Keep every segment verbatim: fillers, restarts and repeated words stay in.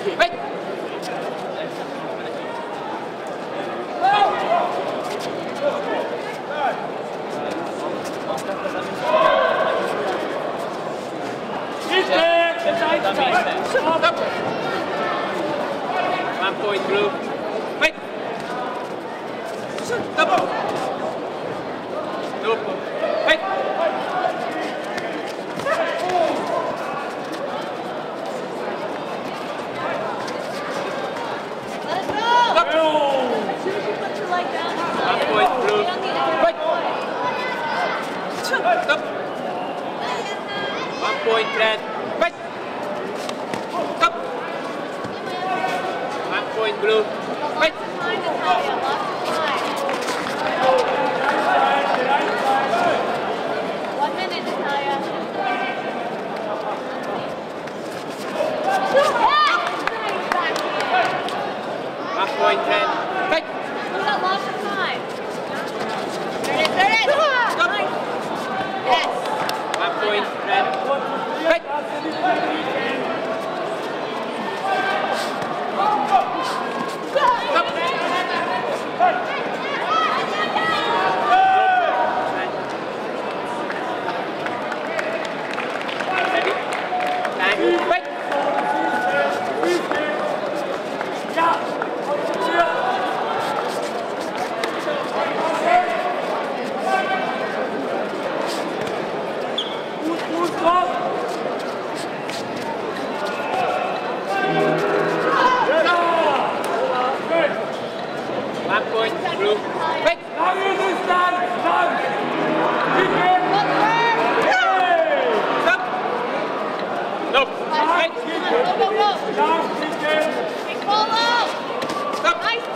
One point blue. Wait. Double. Nope. Wait. Let it go. As soon as you put your leg down, one point blue. you don't need to Wait. Stop. One point red. Wait. Stop. One point blue. Wait. Time, Natalia. Lots of time. One minute, Natalia. One point red. Wait. We got lots of time. There it is. There it is. Stop. Nice. Yes. One point red. Wait. One point blue. Wait. Now you understand. Stop. Stop. Nope. Wait. Go, go, go. Hey, follow. Stop. Nice.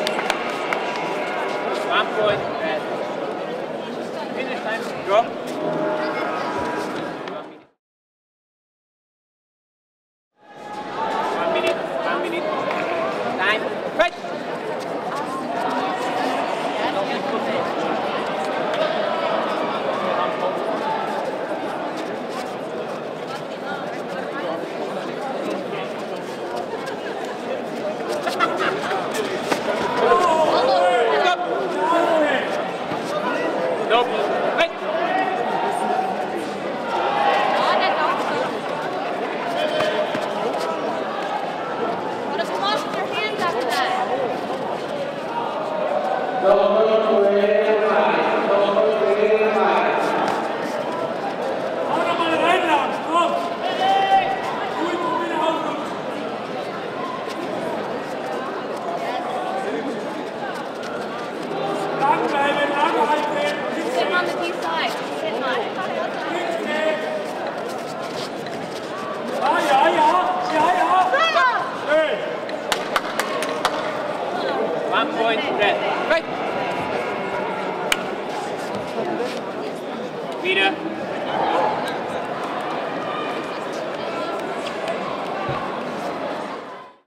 One point red. Finish time. Go. One minute. One minute. Time. Wait. Nope. Wait. Put a flush with your hands after that. Hau doch mal rein, Lars. Komm. Ruhig, komm wieder raus. Lang bleiben, lang halten. Sitting on the D side. Sitting on it. Ja, ja, ja. Ja, ja. Hey. One point red. Wait. Wieder.